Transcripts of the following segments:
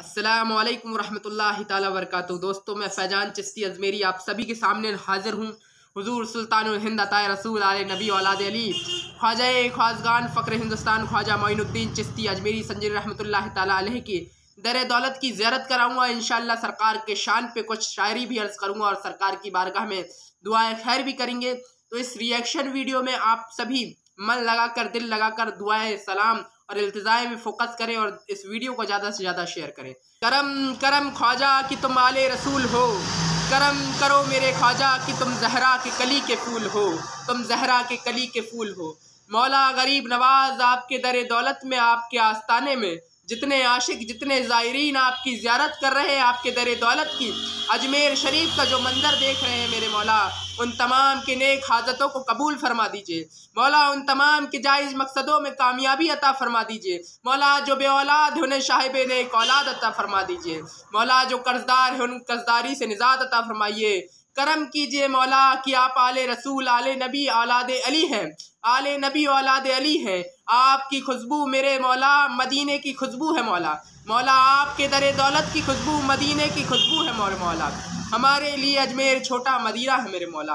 अस्सलामु अलैकुम रहमतुल्लाहि ताला वबरकातुहू। दोस्तों, मैं फैजान चिश्ती अजमेरी आप सभी के सामने हाजिर हूँ। हुजूर सुल्तानुल हिंद अताए रसूल आले नबी औलाद अली ख्वाजा ख्वाजगान फ़क्र हिंदुस्तान ख्वाजा मोइनुद्दीन चिश्ती अजमेरी संजरी रहमतुल्लाहि ताला अलैह की दर दौलत की ज़ियारत कराऊँगा। इंशाअल्लाह सरकार के शान पे कुछ शायरी भी अर्ज़ करूँगा और सरकार की बारगाह में दुआए खैर भी करेंगे। तो इस रिएक्शन वीडियो में आप सभी मन लगाकर दिल लगाकर दुआए सलाम और इल्तिज़ाए में फोकस करें और इस वीडियो को ज़्यादा से ज़्यादा शेयर करें। करम करम ख्वाजा कि तुम आले रसूल हो, करम करो मेरे ख्वाजा कि तुम ज़हरा के कली के फूल हो, तुम ज़हरा के कली के फूल हो। मौला गरीब नवाज आपके दर दौलत में, आपके आस्ताने में जितने आशिक जितने ज़ायरीन आपकी ज़ियारत कर रहे हैं, आपके दर दौलत की अजमेर शरीफ का जो मंजर देख रहे हैं मेरे मौला, उन तमाम के नेक हाजतों को कबूल फरमा दीजिए मौला। उन तमाम के जायज़ मकसदों में कामयाबी अता फरमा दीजिए मौला। जो बे औलाद है उन्हें साहिब नेक औलाद अता फरमा दीजिए मौला। जो कर्जदार है उन कर्जदारी से निजात अता फरमाइए। करम कीजिए मौला कि आप आले रसूल आले नबी औलाद अली हैं, आले नबी औलाद अली हैं। आपकी खुशबू मेरे मौला मदीने की खुशबू है मौला। मौला आपके दर दौलत की खुशबू मदीने की खुशबू है मोर मौला। हमारे लिए अजमेर छोटा मदीना है मेरे मौला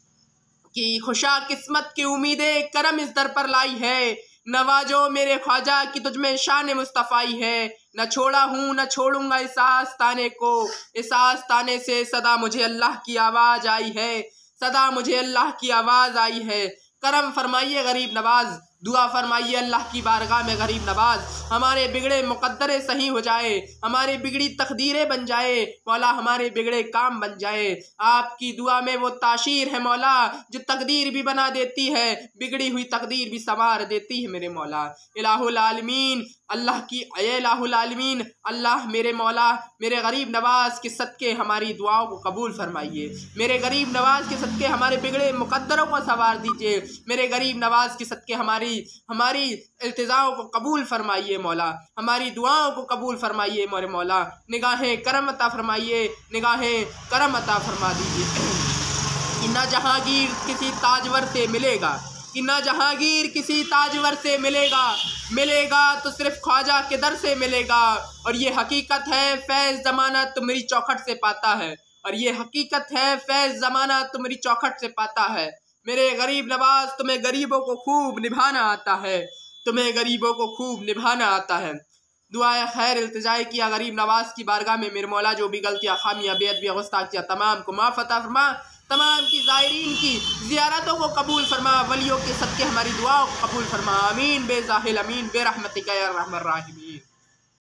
की खुशा किस्मत की उम्मीदें करम इस दर पर लाई है। नवाजो मेरे ख्वाजा की तुझमें शान मुस्तफ़ाई है। न छोड़ा हूँ न छोड़ूंगा इस आस्ताने को, इस आस्ताने से सदा मुझे अल्लाह की आवाज़ आई है, सदा मुझे अल्लाह की आवाज़ आई है। करम फरमाइए गरीब नवाज, दुआ फरमाइए अल्लाह की बारगाह में गरीब नवाज। हमारे बिगड़े मुकद्दरे सही हो जाए, हमारी बिगड़ी तकदीरें बन जाए मौला, हमारे बिगड़े काम बन जाए। आपकी दुआ में वो ताशीर है मौला जो तकदीर भी बना देती है, बिगड़ी हुई तकदीर भी संवार देती है मेरे मौला। इलाहुल आलमीन अल्लाह की इलाहुल आलमीन अल्लाह मेरे मौला मेरे गरीब नवाज के सदके हमारी दुआओं को कबूल फरमाइए। मेरे गरीब नवाज के सदके हमारे बिगड़े मुकद्दरों को संवार दीजिए। मेरे गरीब नवाज के सदके हमारी इल्तिजाओं को कबूल फरमाइए मौला, हमारी दुआओं को कबूल फरमाइए मोरे मौला। निगाहें करम अता फरमाइए, निगाहें करम अता फरमा दीजिए। कि ना जहांगीर किसी ताजवर से मिलेगा, कि ना जहांगीर किसी ताजवर से मिलेगा, मिलेगा तो सिर्फ ख्वाजा के दर से मिलेगा। और ये हकीकत है फैज़ ज़माना तुम्हारी चौखट से पाता है, और ये हकीकत है फैज़ ज़माना तुम्हारी चौखट से पाता है। मेरे गरीब नवाज तुम्हें गरीबों को खूब निभाना आता है, तुम्हें गरीबों को खूब निभाना आता है। दुआए खैर इल्तिजाए किया गरीब नवाज की बारगाह में मेरे मौला। जो भी गलतियाँ खामियाँ बेअदबी गुस्ताखियाँ तमाम को माफ़ अता फरमा, तमाम की ज़ायरीन की ज़ियारतों को कबूल फरमा, वलियों के सदके हमारी दुआओं को कबूल फरमा। आमीन बेज़ाहिल अमीन बेरहमतिका या रहमर राहिमीन।